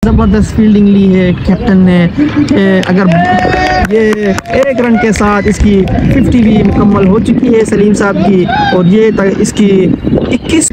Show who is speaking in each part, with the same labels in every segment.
Speaker 1: ज़बरदस्त फील्डिंग ली है कैप्टन ने। अगर ये 1 रन के साथ इसकी 50 भी मुकम्मल हो चुकी है सलीम साहब की, और ये इसकी 21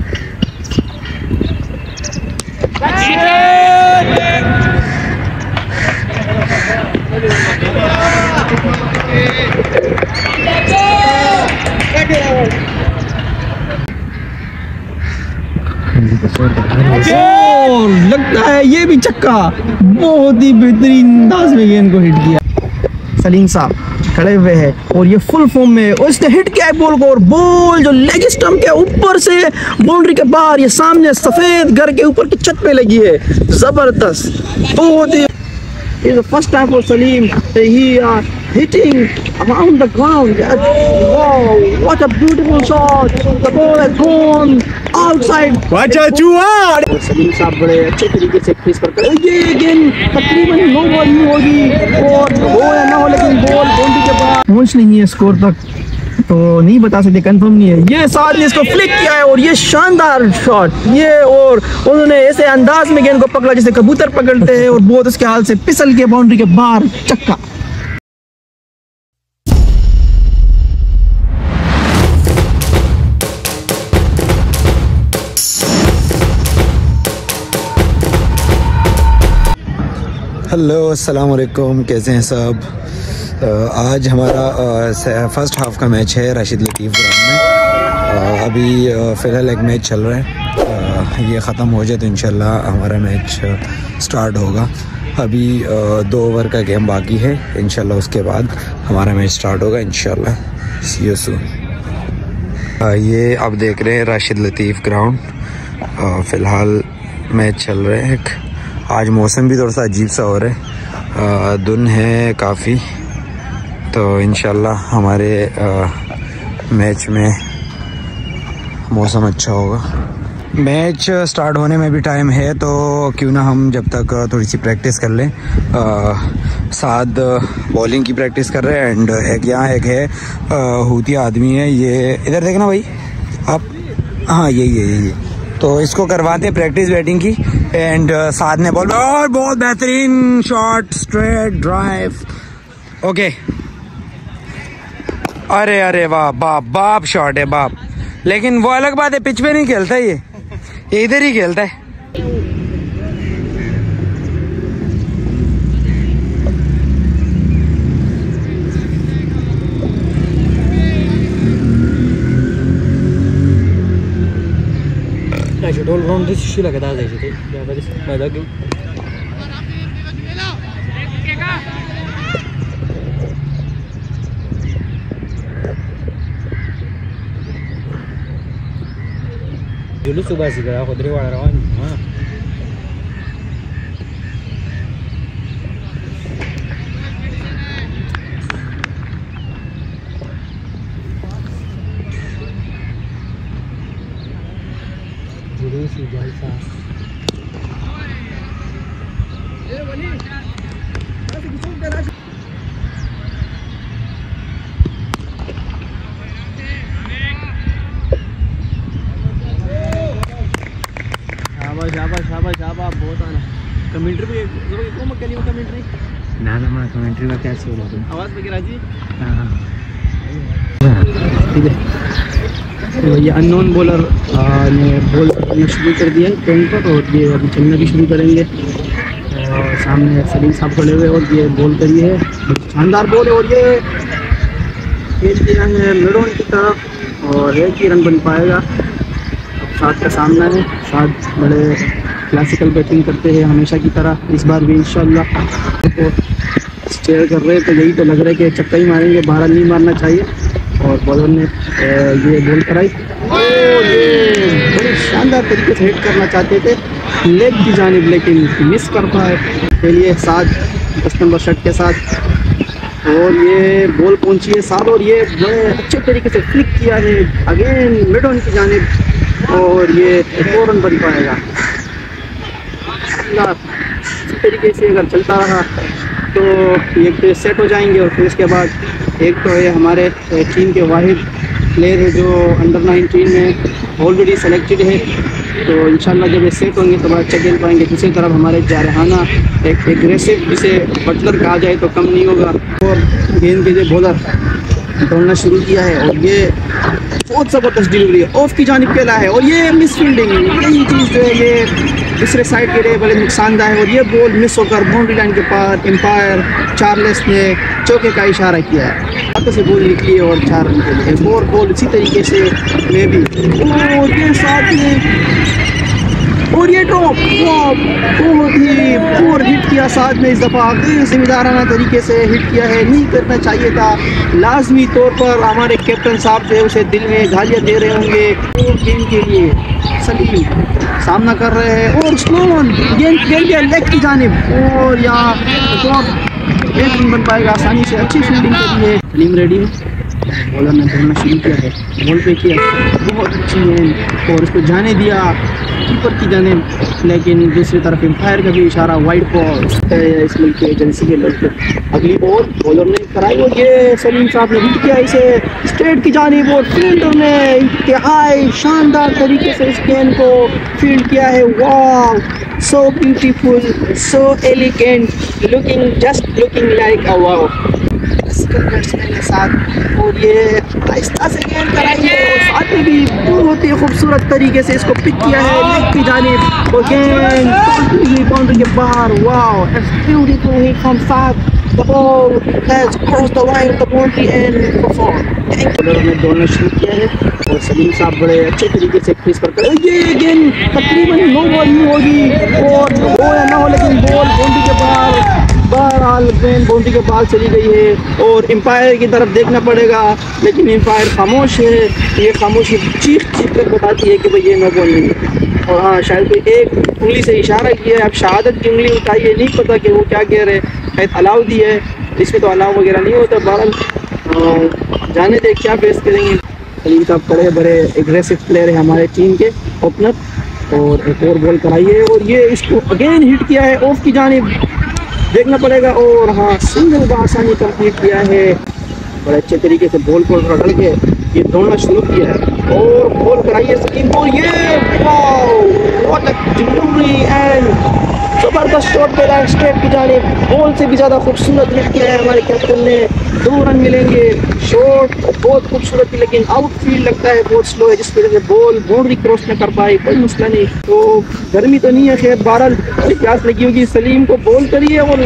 Speaker 1: लगता है ये भी छक्का, बहुत ही बेहतरीन अंदाज में गेंद को हिट किया। सलीम साहब खड़े हुए हैं और ये फुल फॉर्म में, और इसने हिट किया है बॉल को, और बॉल जो लेग स्टंप के ऊपर से बाउंड्री के बाहर ये सामने सफेद घर के ऊपर की छत पे लगी है। जबरदस्त, बहुत ही It's the first time for Salim that he hitting around the ground. Wow, what a beautiful shot. The ball has gone outside.
Speaker 2: Watch out, Chua!
Speaker 1: Salim साहब बड़े अच्छे तरीके से फेस करते हैं। ये गेंद तकरीबन नो बॉल ही होगी, और हो या ना हो लेकिन बॉल बाउंड्री के पास पहुंच नहीं है स्कोर तक, तो नहीं बता सकते, कंफर्म नहीं है। ये साथ ने इसको फ्लिक किया है, और ये शानदार शॉट, ये और उन्होंने ऐसे अंदाज में गेंद को पकड़ा जैसे कबूतर पकड़ते हैं, और बहुत उसके हाल से फिसल के बाउंड्री के बाहर छक्का।
Speaker 2: हेलो, अस्सलाम वालेकुम, कैसे हैं सब। आज हमारा फर्स्ट हाफ का मैच है राशिद लतीफ़ ग्राउंड में। अभी फ़िलहाल एक मैच चल रहा है, ये ख़त्म हो जाए तो इंशाल्लाह हमारा मैच स्टार्ट होगा। अभी 2 ओवर का गेम बाकी है, इंशाल्लाह उसके बाद हमारा मैच स्टार्ट होगा इंशाल्लाह। See you soon. ये आप देख रहे हैं राशिद लतीफ़ ग्राउंड, फ़िलहाल मैच चल रहे हैं। आज मौसम भी थोड़ा सा अजीब सा हो रहा है, धुंध है काफ़ी, तो इंशाल्लाह हमारे मैच में मौसम अच्छा होगा। मैच स्टार्ट होने में भी टाइम है, तो क्यों ना हम जब तक थोड़ी सी प्रैक्टिस कर लें। साथ बॉलिंग की प्रैक्टिस कर रहे हैं, एंड एक यहाँ एक है हूतिया आदमी है, ये इधर देखना भाई आप, हाँ यही तो इसको करवाते प्रैक्टिस बैटिंग की, एंड साथ में बॉल, और बहुत बेहतरीन शॉट, स्ट्रेट ड्राइव, ओके। अरे वाह, बाप शॉट है बाप, लेकिन वो अलग बात है, पिच पे नहीं खेलता ये इधर ही खेलता है।
Speaker 1: All round this issue lagada है जी, तो मैं क्यों dulu sudah sih kalau aku dari warawan, dulu sih biasa. शाबाश बहुत आना। कमेंट्री भी को मत करियो, कमेंट्री ना मैं कमेंट्री में कैसे हो रहा आवाज पे गिरा जी। हां ठीक है, तो ये अननोन बॉलर ने बॉल करना शुरू कर दिया है पेन पर, और ये अभी चलना भी शुरू करेंगे। और सामने सलीम साहब खड़े हुए, और ये बॉल करी है, शानदार बॉल है, और ये खेल दिया है मिडोन की तरफ, और एक ही रन बन पाएगा। साथ का सामना है, साथ बड़े क्लासिकल बैटिंग करते हैं हमेशा की तरह, इस बार भी इंशाल्लाह स्टेयर कर रहे हैं, तो यही तो लग रहा है कि छक्का ही मारेंगे, 12 नहीं मारना चाहिए। और बॉलर ने ये बॉल कराई, और ये बड़े शानदार तरीके से हिट करना चाहते थे लेग की जानिब, लेकिन मिस कर पाए। खेलिए 10 नंबर शर्ट के साथ, और ये बॉल पहुंची है साथ, और ये बड़े अच्छे तरीके से फ्लिक किया है अगेन मिड ऑन की जानिब, और ये एक और रन बन पाएगा। इसी तरीके से अगर चलता रहा तो एक तो सेट हो जाएंगे, और फिर इसके बाद एक तो है हमारे टीम के वाहिद प्लेयर है जो अंडर 19 में ऑलरेडी सेलेक्टेड है, तो इंशाल्लाह जब ये सेट होंगे तो बड़ा अच्छा खेल पाएंगे। दूसरी तरफ हमारे जारहाना एक एग्रेसिव, जिसे बटलर कहा जाए तो कम नहीं होगा, और गेंद के जो बॉलर दौड़ना शुरू किया है और ये बहुत ज़बरदस्त डिलीवरी है, ऑफ की जानिब खेला है और ये मिस फील्डिंग, यही चीज़ जो है ये दूसरे साइड के लिए बड़े नुकसानदायक है। और ये बॉल मिस होकर बाउंड्री लाइन के पार एम्पायर चार्ल्स ने चौके का इशारा किया है, हाथों से बॉल निकली है और 4 रन के लिए। और बॉल इसी तरीके से मैं भी और ये साथ में और ये ड्रॉप बहुत ही पूर हिट किया साथ में, इस दफ़ा जिम्मेदाराना तरीके से हिट किया है, नहीं करना चाहिए था। लाजमी तौर पर हमारे कैप्टन साहब जो है उसे दिल में गालियाँ दे रहे होंगे। और गेम के लिए सलीम सामना कर रहे हैं और स्लो ऑन गेंद खेल गया लेग की जानिब और यहाँ एक रन बन पाएगा आसानी से। अच्छी फील्डिंग के लिए सलीम रेडी है, बॉलर ने दौड़ना शुरू किया है, बॉल पे किया बहुत अच्छी है और उसको जाने दिया कीपर की जाने, लेकिन दूसरी तरफ एम्पायर का भी इशारा वाइड बॉल है इस मुल्क के एजेंसी के लोग। अगली बॉल बॉलर ने कराई और ये सलीम साहब ने हिट किया इसे स्ट्रेट की जानिब और फील्डर ने इंतहाई शानदार तरीके से इस गेंद को फील्ड किया है। Wow, so beautiful, so elegant, looking like a wow batsman के साथ। और ये आहिस्ता से गेंद कराई है और साथ में भी बहुत ही खूबसूरत तरीके से इसको पिक किया है लेग की जानिब और गेंद बाउंड्री के बाहर। वाओ, ब्यूटीफुल हिट फ्रॉम साथ, the ball has crossed the line of the boundary and performed। Bowler ने दौड़ना शुरू किया है और सलीम साहब बड़े अच्छे तरीके से क्रीज पर ये गेंद तकरीबन नो बॉल नहीं होगी और हो या ना हो लेकिन बॉल बाउंड्री के बाहर, बहरहाल गेंद बाउंड्री के बाहर चली गई है और एम्पायर की तरफ देखना पड़ेगा, लेकिन एम्पायर खामोश है। ये खामोशी चीख कर बताती है कि भाई ये नो बॉल नहीं है। और हाँ, शायद कोई एक उंगली से इशारा किया है, अब शहादत की उंगली उठाई है, नहीं पता कि वो क्या कह रहे हैं। शायद अलाउ दी है, इसमें तो अलाउ वगैरह नहीं होता। बहरहाल जाने दे क्या फेस करेंगे। सलीम साहब बड़े बड़े एग्रेसिव प्लेयर है हमारे टीम के ओपनर, और एक और बॉल कराई है और ये इसको अगेन हिट किया है ऑफ की जानिब, देखना पड़ेगा। और हाँ, सिंगल आसानी कंप्लीट किया है, बड़े अच्छे तरीके से बॉल को रगड़ के ये दौड़ना शुरू किया है और बॉल कराई है सलीम को। ये व्हाट अ डिलीवरी एंड जबरदस्त शॉट पे रहा स्ट्रेट की जानिब, बॉल से भी ज़्यादा खूबसूरत हिट किया है हमारे कैप्टन ने। 2 रन मिलेंगे। शॉट बहुत खूबसूरत थी लेकिन आउटफील्ड लगता है बहुत स्लो है, जिस वजह से बॉल बाउंड्री क्रॉस न कर पाई। कोई मसला नहीं, तो गर्मी तो नहीं है, खैर 12 बड़ी प्यास लगी होगी। सलीम को बॉल करिए और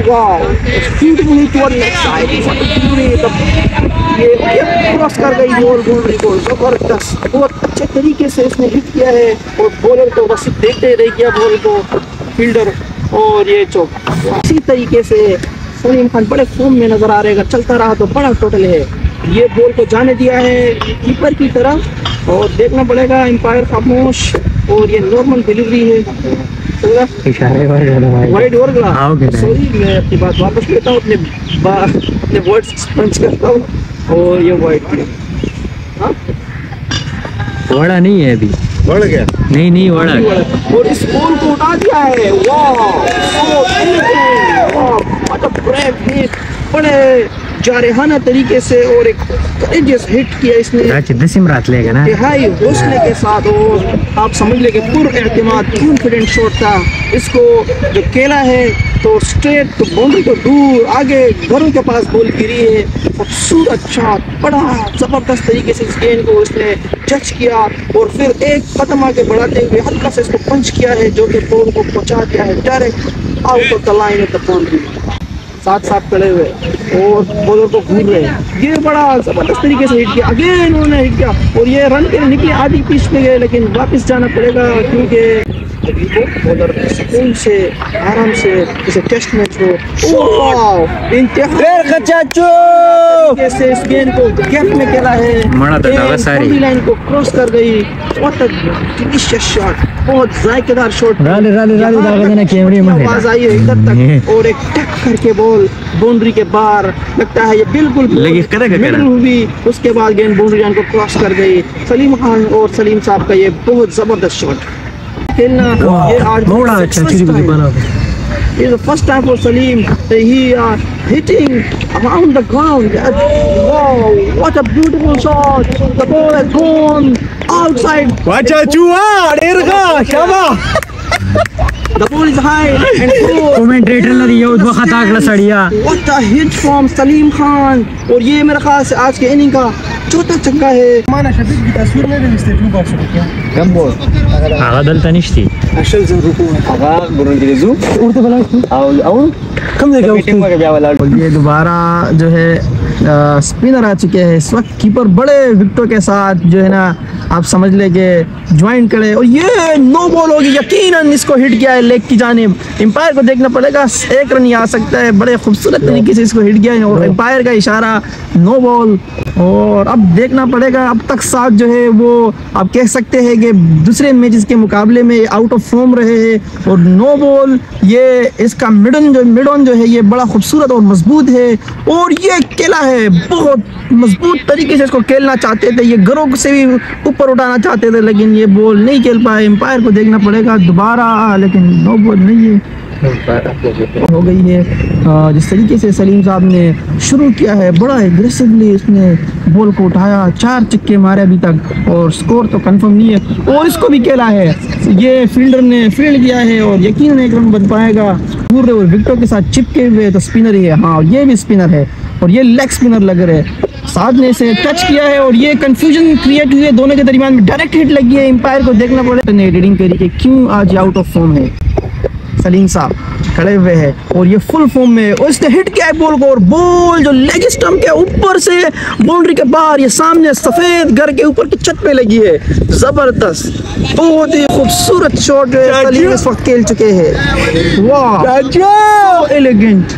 Speaker 1: ये क्रॉस कर गई बॉल बाउंड्री को, जबरदस्त बहुत अच्छे तरीके से इसने हिट किया है और बॉलर तो बस देखते रह गया बॉल को फील्डर, और ये चौक। इसी तरीके से सलीम खान बड़े फॉर्म में नजर आ रहे हैं, अगर चलता रहा तो बड़ा टोटल है। ये बॉल को जाने दिया है कीपर की तरफ और देखना पड़ेगा, एम्पायर खामोश और ये नॉर्मल डिलीवरी है। वाइड ओवर गया, सॉरी मैं अपनी बात वापस लेता हूँ, अपने वर्ड्स पंच करता हूँ और ये वाइड
Speaker 3: वड़ा नहीं है, अभी
Speaker 2: बढ़ गया
Speaker 3: नहीं वड़ा
Speaker 1: और इस बॉल को उठा दिया है। बड़े जारहाना तरीके से और एक करेजियस हिट किया इसने,
Speaker 3: दसिम रात लेगा ना
Speaker 1: तिहाई हौसले के साथ, और आप समझ ले कि पूरा एतमाद कॉन्फिडेंट शॉट था। इसको जो खेला है तो स्ट्रेट तो बाउंड्री को दूर आगे घरों के पास बॉल गिरी है, खूबसूरत शॉट, बड़ा ज़बरदस्त तरीके से इस गेंद को उसने जज किया और फिर एक कदम आगे बढ़ाते हुए हल्का से इसको पंच किया है जो कि बॉल को पहुंचा दिया है direct out of the line of the boundary. साथ खड़े हुए और बॉलर को घूम रहे हैं, ये बड़ा ज़बरदस्त तरीके से हिट किया, अगेन उन्होंने हिट किया और ये रन के निकले आधी पिच पे गए, लेकिन वापस जाना पड़ेगा क्योंकि बॉलर सुकून से आराम से जैसे टेस्ट मैच हो इस गेंद को गैप में खेला है, बाउंड्री लाइन को क्रॉस कर गई। डिलीशियस शॉट, बहुत जायकेदार शॉट, आवाज आई है इधर तक और एक टक करके बॉल बाउंड्री के बाहर, लगता है ये बिल्कुल मिडल हुई, उसके बाद गेंद बाउंड्री लाइन को क्रॉस कर गई। सलीम खान और सलीम साहब का ये बहुत जबरदस्त शॉट खेलना, ये आज It's the first time for Salim that he hitting around the ground. Wow, what a beautiful shot. The ball has gone outside. The ball is high and close.
Speaker 3: Commentator ने दिया उसको खता कर सड़िया।
Speaker 1: What a hit from Salim Khan. और ये मेरे ख्याल से आज के इनिंग का चौथा छक्का है।
Speaker 4: माना शफीक की तस्वीर में भी स्टेट में बॉक्स किया
Speaker 2: कम बोल
Speaker 3: आगा दलता निश्ती।
Speaker 4: अशल से रुको
Speaker 2: आगा बुरुन के जू
Speaker 4: उड़ते बला
Speaker 2: और
Speaker 4: कम देगा
Speaker 2: मीटिंग में क्या वाला
Speaker 1: और ये दोबारा जो है स्पिनर आ चुके हैं इस वक्त। कीपर बड़े विकेटों के साथ जो है ना आप समझ ले कि ज्वाइन करे और ये नो बॉल होगी। यकीनन इसको हिट किया है लेग की जानिब। एम्पायर को देखना पड़ेगा, एक रन ही आ सकता है। बड़े खूबसूरत तरीके से इसको हिट किया है और एम्पायर का इशारा नो बॉल। और अब देखना पड़ेगा, अब तक साथ जो है वो आप कह सकते हैं कि दूसरे मैचेस के मुकाबले में आउट ऑफ फॉर्म रहे हैं और नो बॉल। ये इसका मिड ऑन जो है ये बड़ा खूबसूरत और मजबूत है और ये केला है, बहुत मजबूत तरीके से इसको खेलना चाहते थे। ये घरों से भी ऊपर उठाना चाहते थे लेकिन ये बॉल नहीं खेल पाए। एम्पायर को देखना पड़ेगा दोबारा, लेकिन नो बॉल नहीं है हो गई है। जिस तरीके से सलीम साहब ने शुरू किया है बड़ा एग्रेसिवली इसने बॉल को उठाया, 4 छक्के मारे अभी तक और स्कोर तो कंफर्म नहीं है और इसको भी खेला है। ये फील्डर ने फील्ड किया है और यकीनन एक रन बन पाएगा। पूरे और विकेटों के साथ चिपके हुए तो स्पिनर ही है। हाँ ये भी स्पिनर है और ये लेग स्पिनर लग रहे हैं। साथ ने इसे टच किया है और ये कंफ्यूजन क्रिएट हुई है दोनों के दरमियान में। डायरेक्ट हिट लगी है। एम्पायर को देखना पड़ेगा ने रीडिंग करी कि क्यों आज आउट ऑफ फॉर्म है। सलीम साहब खड़े हुए हैं और ये फुल फॉर्म में और इसने हिट किया है बॉल को और बॉल जो लेग स्टंप के ऊपर से बाउंड्री के बाहर ये सामने सफेद घर के ऊपर की छत पे लगी है। जबरदस्त, बहुत ही खूबसूरत शॉट सलीम इस वक्त खेल चुके हैं। वाह एलिगेंट,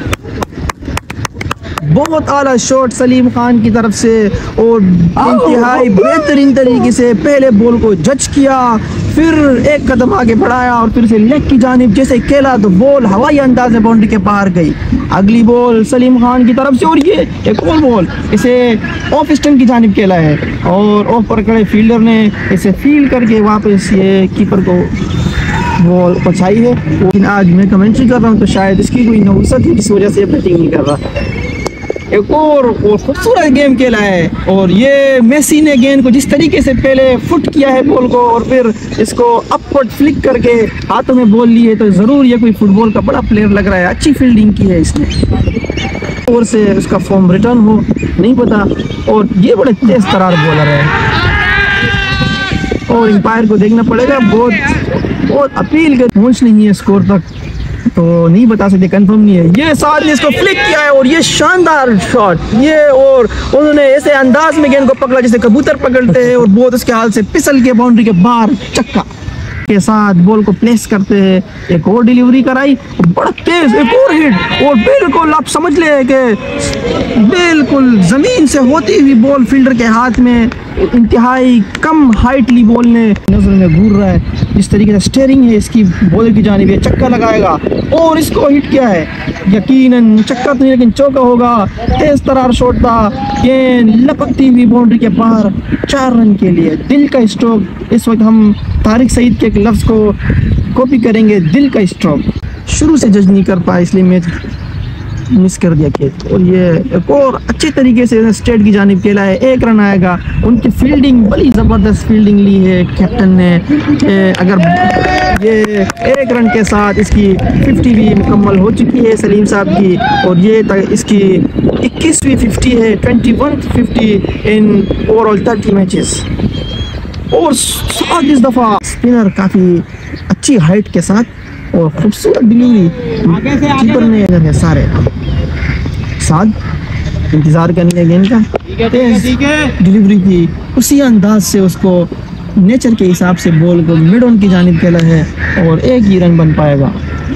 Speaker 1: बहुत आला शॉट सलीम खान की तरफ से और इंतहाई बेहतरीन तरीके से पहले बॉल को जज किया, फिर एक कदम आगे बढ़ाया और फिर से लेग की जानिब जैसे खेला तो बॉल हवाई अंदाज में बाउंड्री के बाहर गई। अगली बॉल सलीम खान की तरफ से और ये एक और बॉल इसे ऑफ स्टंप की जानिब खेला है और ऑफ पर खड़े फील्डर ने इसे फील्ड करके वापस ये कीपर को बॉल पहुंचाई है। लेकिन आज मैं कमेंट्री कर रहा हूँ तो शायद इसकी कोई नौसत है जिस वजह से बैटिंग नहीं कर रहा। एक और खूबसूरत गेम खेला है और ये मेसी ने गेंद को जिस तरीके से पहले फुट किया है बॉल को और फिर इसको अपवर्ड फ्लिक करके हाथों में बॉल ली है तो ज़रूर ये कोई फुटबॉल का बड़ा प्लेयर लग रहा है। अच्छी फील्डिंग की है इसने और से उसका फॉर्म रिटर्न हो नहीं पता। और ये बड़े तेज तरार बॉलर है और एम्पायर को देखना पड़ेगा, बहुत अपील कर पहुँच नहीं है स्कोर तक तो नहीं बता सकते, कंफर्म नहीं है। ये साथ ने इसको फ्लिक किया है और ये शानदार शॉट ये और उन्होंने ऐसे अंदाज में गेंद को पकड़ा जैसे कबूतर पकड़ते हैं और बहुत उसके हाल से फिसल के बाउंड्री के बाहर छक्का के साथ बॉल को प्लेस करते हैं। एक और डिलीवरी कराई, बड़ा तेज एक और हिट और बिल्कुल आप समझ ले कि बिल्कुल जमीन से होती हुई बॉल फील्डर के हाथ में इंतहाई कम हाइटली बॉल ने नजर में घूर रहा है। जिस तरीके से स्टेयरिंग है इसकी बॉलर की जानिब, चक्का लगाएगा और इसको हिट किया है। यकीनन चक्का तो नहीं लेकिन चौका होगा। तेज तरार शॉट था, गेंद लपकती हुई बाउंड्री के बाहर 4 रन के लिए। दिल का स्ट्रोक, इस वक्त हम तारिक सईद के एक लफ्ज़ को कॉपी करेंगे, दिल का स्ट्रोक। शुरू से जज नहीं कर पाए इसलिए मैच मिस कर दिया खेल। और ये एक और अच्छे तरीके से स्टेट की जानिब खेला है, 1 रन आएगा। उनकी फील्डिंग बड़ी ज़बरदस्त फील्डिंग ली है कैप्टन ने। अगर ये 1 रन के साथ इसकी 50 भी मुकम्मल हो चुकी है सलीम साहब की और ये इसकी 21वीं 50 है, 21th 50 इन ओवरऑल 30 मैचेस। और साथ इस दफ़ा स्पिनर काफ़ी अच्छी हाइट के साथ और खूबसूरत डिलीवरी कीपर ने है सारे साथ इंतज़ार करनी है गेंद का। डिलीवरी की उसी अंदाज से उसको नेचर के हिसाब से बॉल को मिड ऑन की जानिब खेला है और 1 ही रन बन पाएगा।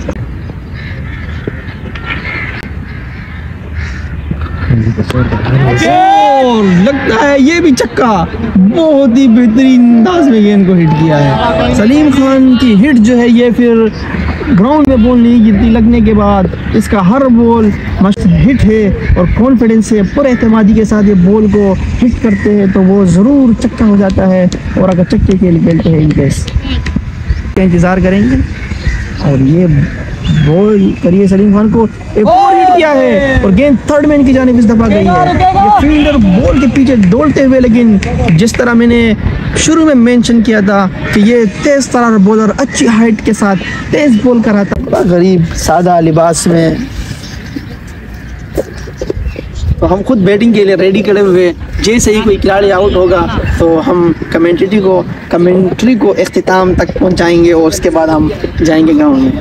Speaker 1: और लगता है ये भी चक्का, बहुत ही बेहतरीन अंदाज में गेंद को हिट किया है सलीम खान की हिट जो है ये फिर ग्राउंड में बॉल नहीं गिरती लगने के बाद इसका हर बॉल मस्त हिट है और कॉन्फिडेंस से पूरे एतमादी के साथ ये बॉल को हिट करते हैं तो वो ज़रूर चक्का हो जाता है। और अगर चक्के के लिए खेलते हैं इनकेस इंतज़ार करेंगे और ये बॉल करिए सलीम खान को, एक और हिट किया है और गेंद थर्ड मैन की जानिब इस दफा गई है। ये फील्डर बॉल के पीछे दौड़ते हुए, लेकिन जिस तरह मैंने शुरू में मेंशन किया था कि ये तेज तरार बॉलर अच्छी हाइट के साथ तेज बॉल कर रहा था, बड़ा गरीब सादा लिबास में, तो हम खुद बैटिंग के लिए रेडी खड़े हुए। जैसे ही कोई खिलाड़ी आउट होगा तो हम कमेंट्री को इख्तिताम तक पहुंचाएंगे और उसके बाद हम जाएंगे गांव में।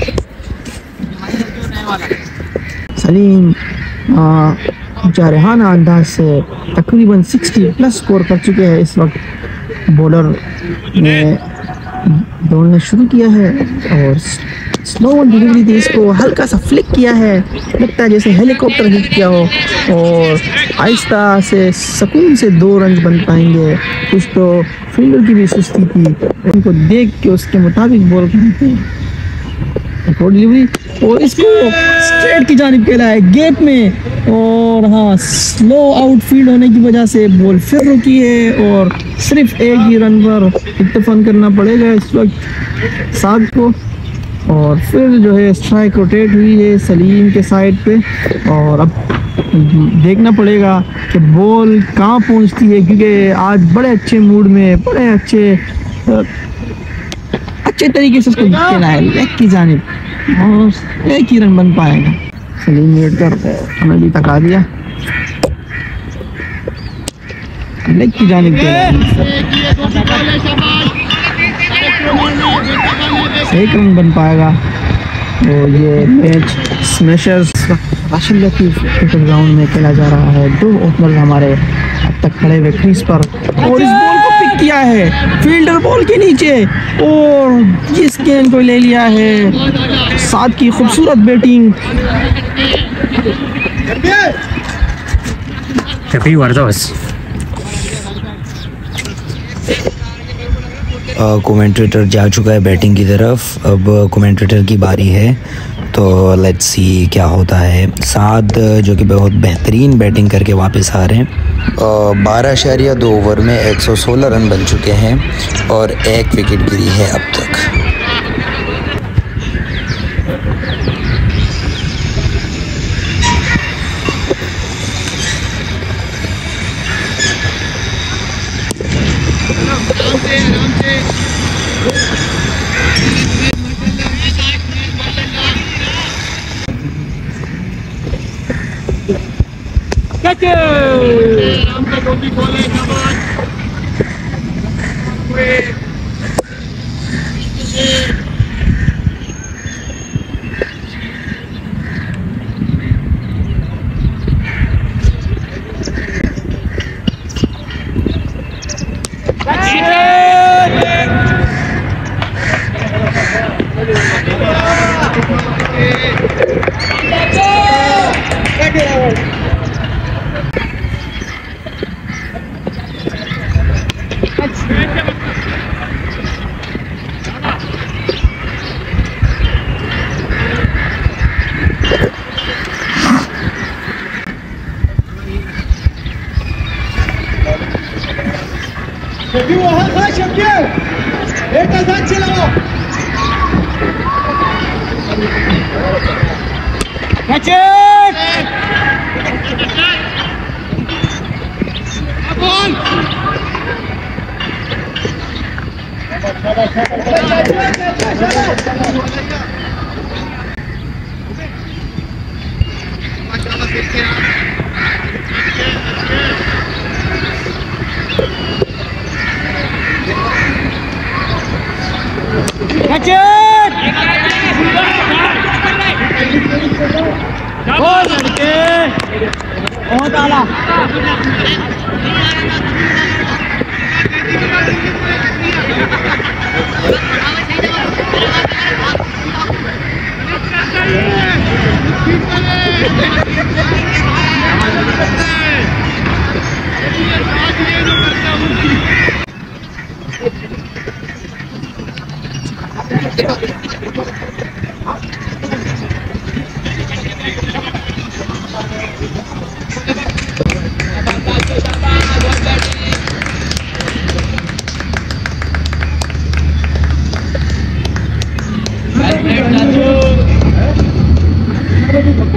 Speaker 1: सलीम जारहाना अंदाज से तकरीबन 60 प्लस स्कोर कर चुके हैं इस वक्त। बॉलर ने दौड़ना शुरू किया है और स्लो डिलीवरी थी, इसको हल्का सा फ्लिक किया है, लगता है जैसे हेलीकॉप्टर हिट किया हो, और आहिस्ता से सुकून से 2 रन बन पाएंगे। कुछ तो फील्डर की भी सुस्ती थी, उनको देख के उसके मुताबिक बॉल करते हैं। एक और डिलीवरी और इसको स्ट्रेट की जानिब खेला है गैप में, और हाँ, स्लो आउटफील्ड होने की वजह से बॉल फिर रुकी है और सिर्फ एक ही रन पर इत्तेफाक करना पड़ेगा इस वक्त साद को। और फिर जो है स्ट्राइक रोटेट हुई है सलीम के साइड पे, और अब देखना पड़ेगा कि बॉल कहाँ पहुँचती है, क्योंकि आज बड़े अच्छे मूड में, बड़े अच्छे तरीके से उसको खेला है लेग की जानिब, और एक ही रन बन पाएगा। सलीम वेट कर हमें भी तका दिया, लेग की जानिब एक रन बन पाएगा। और ये match smashers Rashid Latif cricket ground में खेला जा रहा है। 2 ओपनर हमारे अब तक खड़े हुए क्रीज पर, और इस बॉल को पिक किया है फील्डर बॉल के नीचे, और इस गेंद को ले लिया है। साथ की खूबसूरत बैटिंग,
Speaker 2: कमेंटेटर जा चुका है बैटिंग की तरफ, अब कमेंटेटर की बारी है, तो लेट्स सी क्या होता है। साद जो कि बहुत बेहतरीन बैटिंग करके वापस आ रहे हैं। 12.2 ओवर में 116 रन बन चुके हैं और 1 विकेट गिरी है अब तक।
Speaker 1: बहुत आला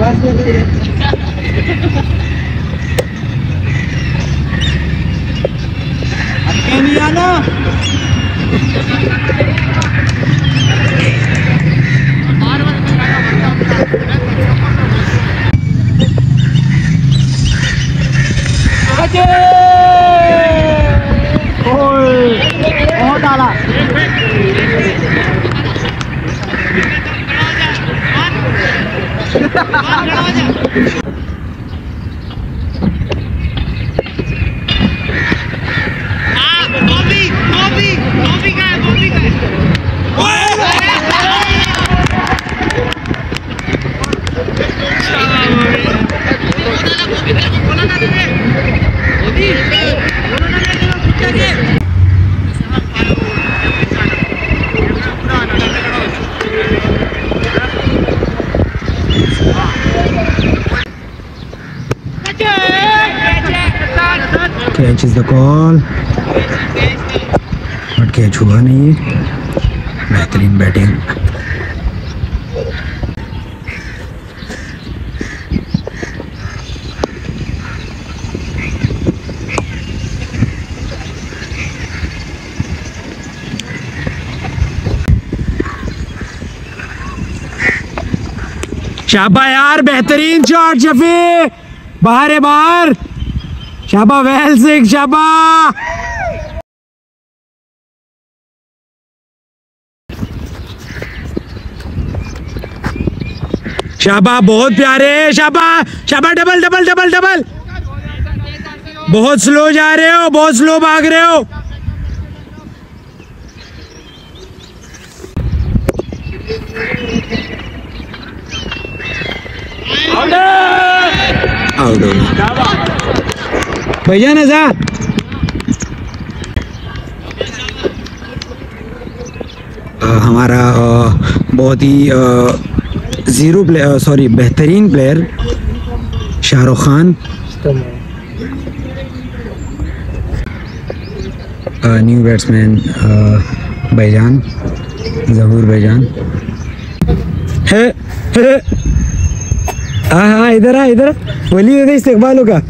Speaker 1: नहीं आना। बहुत आला।
Speaker 2: Catch is the call, but catch हुआ नहीं है। बेहतरीन बैटिंग। शाबा यार, बेहतरीन शॉट शफी, बाहर है बाहर। शाबा वेल सिक, शाबा। शाबा बहुत प्यारे, शाबा शाबा, डबल डबल डबल डबल। बहुत स्लो जा रहे हो, बहुत स्लो भाग रहे हो। आउट हो भैया नजा। हमारा बहुत ही ज़ीरो प्लेयर, सॉरी बेहतरीन player Shahrukh Khan, new batsman भाईजान ज़हूर भाईजान है। हाँ इधर आ, इधर बोलिए दे इस्तेकबाल होगा।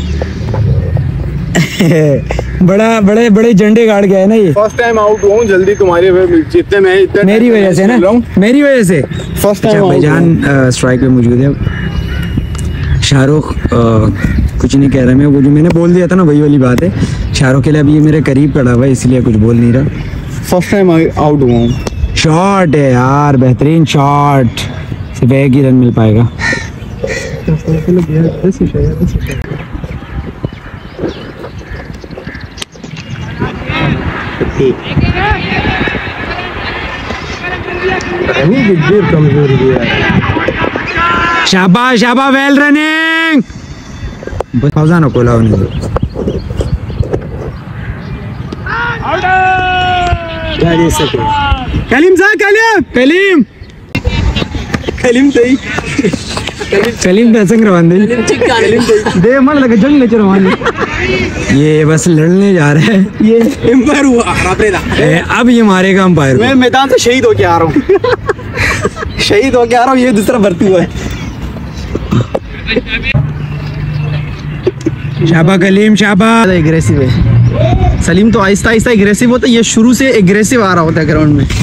Speaker 2: बड़ा बड़े बड़े झंडे गाड़ गया है ना ये।
Speaker 5: फर्स्ट टाइम आउट हुआ हूँ जल्दी तुम्हारे जितने में इतने
Speaker 2: मेरी वजह से ना, मेरी वजह से
Speaker 5: फर्स्ट टाइम
Speaker 2: भाईजान स्ट्राइक पे मौजूद है। शाहरुख कुछ नहीं कह रहा, मैं वो जो मैंने बोल दिया था ना वही वाली बात है। शाहरुख के लिए अभी ये मेरे करीब खड़ा हुआ है इसलिए कुछ बोल नहीं रहा।
Speaker 5: फर्स्ट टाइम आउट हुआ हूँ।
Speaker 2: शॉट है यार, बेहतरीन शॉट, सिर्फ एक ही रन मिल पाएगा। शाबाश शाबा, वेल रनिंग। फौजाना कोला होने कलीम सा, कलीम कलीम पैसंग रवान दे मन लगे जंग ले रवान। ये बस लड़ने जा रहे हैं। ये एम्पायर हुआ, अब ये मारेगा एम्पायर।
Speaker 1: मैं मैदान से शहीद होके आ रहा हूँ। शहीद होके आ रहा हूँ, ये दूसरा भर्ती हुआ है।
Speaker 2: शाबा कलीम, शाबा।
Speaker 1: एग्रेसिव है सलीम, तो आहिस्ता आहिस्ता एग्रेसिव होता है, ये शुरू से एग्रेसिव आ रहा होता है ग्राउंड में।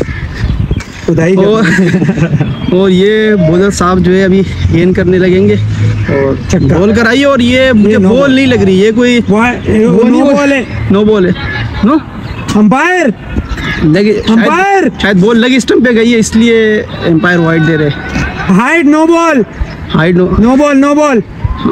Speaker 1: और ये बॉलर साहब जो है अभी गेंद करने लगेंगे और बॉल कराइए। और ये मुझे बॉल नहीं लग रही, ये कोई नो बॉल है। नो अंपायर अंपायर, शायद बॉल लगी स्टंप पे गई है इसलिए एम्पायर वाइड दे रहे।
Speaker 2: Height no ball,
Speaker 1: height
Speaker 2: no ball, no ball.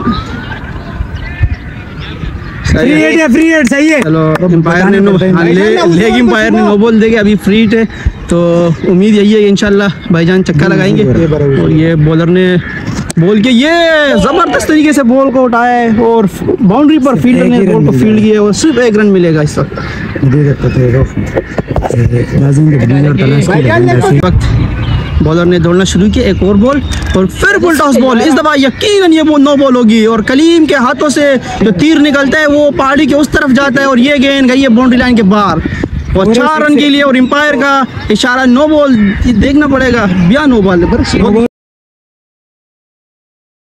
Speaker 2: Free hit है, फ्री हिट सही है।
Speaker 1: चलो एम्पायर ने लेग एम्पायर ने नो बॉल देके अभी फ्री हिट है, तो उम्मीद यही है कि इंशाल्लाह भाईजान चक्का लगाएंगे। और ये बॉलर ने बॉल के ये जबरदस्त तरीके से बॉल को उठाया है और बाउंड्री पर फील्डर ने बॉल को फील्ड किया और सिर्फ एक रन मिलेगा इस वक्त। बॉलर ने दौड़ना शुरू किया, एक और बॉल और फिर फुल टॉस बॉल। इस दफा यकीनन ये नो बॉल होगी और कलीम के हाथों से जो तीर निकलता है वो पहाड़ी के उस तरफ जाता है और ये गेंद गई है बाउंड्री लाइन के बाहर और 4 रन के लिए। और एम्पायर का इशारा नो बॉल देखना पड़ेगा, बिया no ball.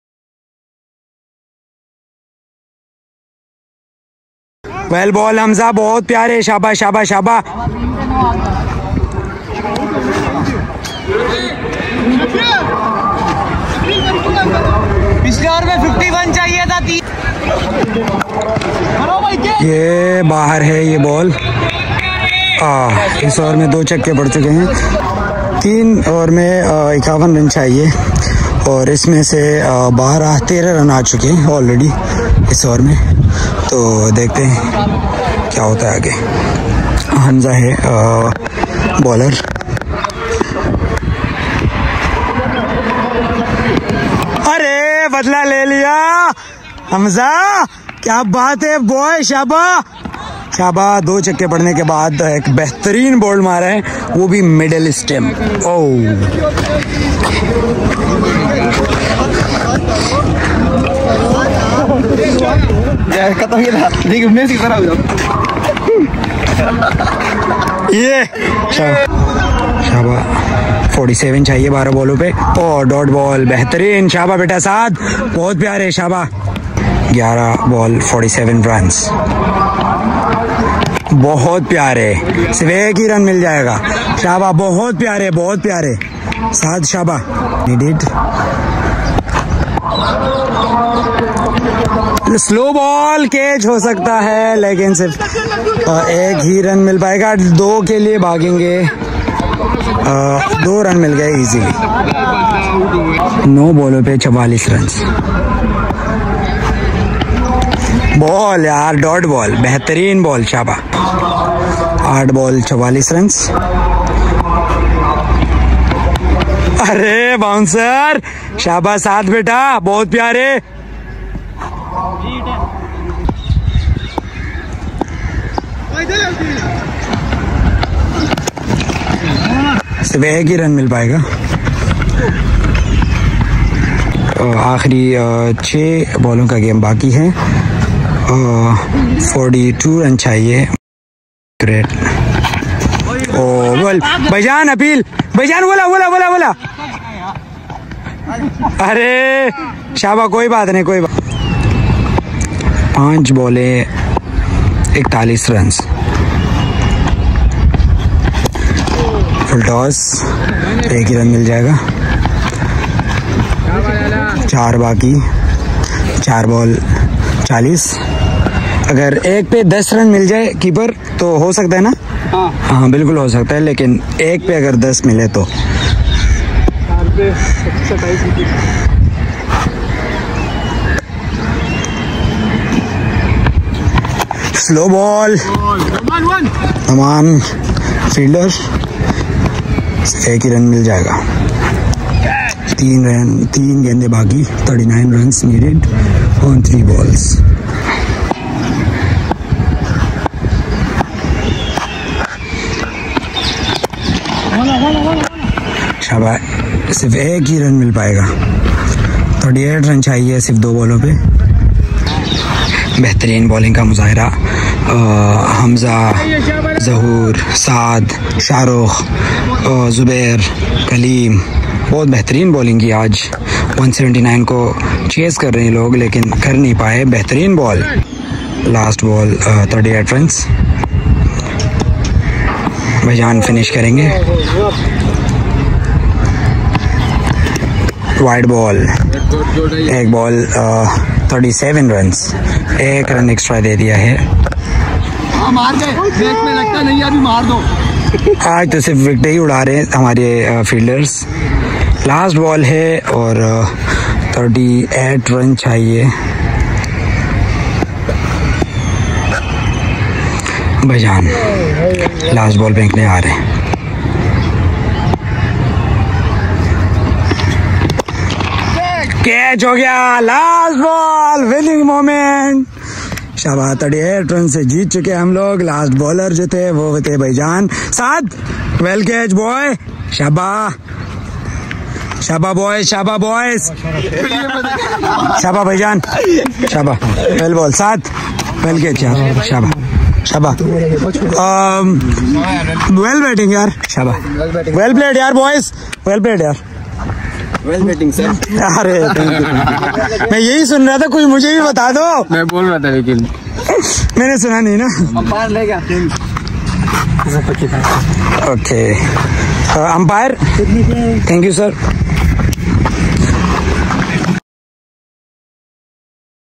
Speaker 2: Well ball Hamza, बहुत प्यारे, शाबा शाबा शाबा।
Speaker 4: पिछले ओवर में 51 चाहिए था।
Speaker 2: ये बाहर है ये बॉल। इस ओवर में 2 छक्के पड़ चुके हैं। 3 ओवर में 51 रन चाहिए और इसमें से 13 रन आ चुके हैं ऑलरेडी इस ओवर में। तो देखते हैं क्या होता है आगे। हमजा है बॉलर। अरे बदला ले लिया हमजा, क्या बात है बॉय, शाबा शाबा। 2 छक्के पड़ने के बाद एक बेहतरीन बॉल मारा है, वो भी मिडिल स्टंप। ये शाबा 47 चाहिए 12 बॉलों पे। डॉट बॉल, बेहतरीन शाबा बेटा, 7 बहुत प्यारे शाबा। 11 बॉल 47 रन्स, बहुत प्यारे। सिर्फ 1 ही रन मिल जाएगा शाबा, बहुत प्यारे बहुत प्यारे। 7 शाबा। नीडेड स्लो बॉल, कैच हो सकता है लेकिन सिर्फ 1 ही रन मिल पाएगा। 2 के लिए भागेंगे। 2 रन मिल गए इजीली। 9 बॉलों पे 44 रन। बॉल यार, डॉट बॉल, बेहतरीन बॉल शाबा। 8 बॉल 44 रन। अरे बाउंसर शाबा, 7 बेटा, बहुत प्यारे। सिर्फ 1 ही रन मिल पाएगा। आखिरी 6 बॉलों का गेम बाकी है। 42 रन चाहिए। ग्रेट। बोल भाईजान, अपील भाईजान, बोला बोला बोला बोला। अरे शाबा, कोई बात नहीं, कोई बात। 5 बॉले 41 रन। फुल टॉस, 1 ही रन मिल जाएगा। 4 बाकी, 4 बॉल 40। अगर एक पे 10 रन मिल जाए कीपर तो हो सकता है ना? हाँ बिल्कुल हो सकता है, लेकिन एक पे अगर 10 मिले तो। स्लो बॉल, तमाम फील्डर, 1 ही रन मिल जाएगा। 3 गेंदे बाकी, 39 रन नीडेड ऑन 3 बॉल्स। शाबाश, सिर्फ 1 ही रन मिल पाएगा। 38 रन चाहिए सिर्फ 2 बॉलों पे। बेहतरीन बॉलिंग का मुजाहिरा। हमजा, ज़हूर, साद, शाहरुख, ज़ुबैर, कलीम, बहुत बेहतरीन बॉलिंग की आज। 179 को चेस कर रहे हैं लोग लेकिन कर नहीं पाए। बेहतरीन बॉल। Last ball 38 run. भाईजान फिनिश करेंगे। Wide ball, 1 ball 37 run. 1 run extra दे दिया है।
Speaker 4: मार दे, ब्रेक में लगता नहीं, अभी मार दो।
Speaker 2: आज तो सिर्फ विकेट ही उड़ा रहे हैं हमारे फील्डर्स। लास्ट बॉल है और 38 रन चाहिए। भाईजान लास्ट बॉल फेंकने आ रहे हैं। कैच हो गया, लास्ट बॉल, विनिंग मोमेंट। शाबाश, 38 रन से जीत चुके हम लोग। लास्ट बॉलर जो थे वो थे भाईजान। 7 वेल कैच बॉय, शाबाश शाबा बॉय, शाबा बॉयज, शाबा भाईजान, शाबा वेल बॉल। 7 वेल कैच यार, शाबा शाबा। वेल बैटिंग यार, शाबा वेल प्लेड यार बॉयज, वेल प्लेड यार। Well batting sir.
Speaker 6: अरे मैं यही सुन रहा था, कोई मुझे भी बता दो।
Speaker 5: मैं बोल रहा था लेकिन
Speaker 6: मैंने सुना नहीं ना।
Speaker 1: अंपायर ले गया।
Speaker 6: Okay umpire, thank you sir.